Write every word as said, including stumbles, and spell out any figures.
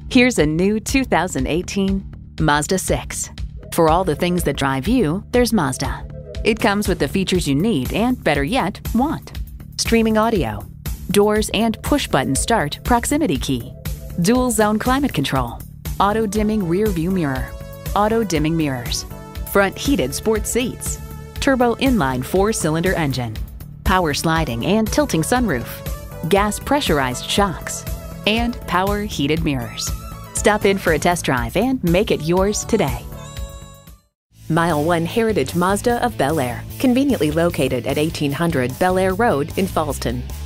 Here's a new two thousand eighteen Mazda six. For all the things that drive you, there's Mazda. It comes with the features you need and, better yet, want. Streaming audio, doors and push-button start proximity key, dual-zone climate control, auto-dimming rear-view mirror, auto-dimming mirrors, front heated sports seats, turbo inline four-cylinder engine, power sliding and tilting sunroof, gas pressurized shocks, and power heated mirrors. Stop in for a test drive and make it yours today. Mile one Heritage Mazda of Bel-Air, conveniently located at eighteen hundred Bel-Air Road in Fallston.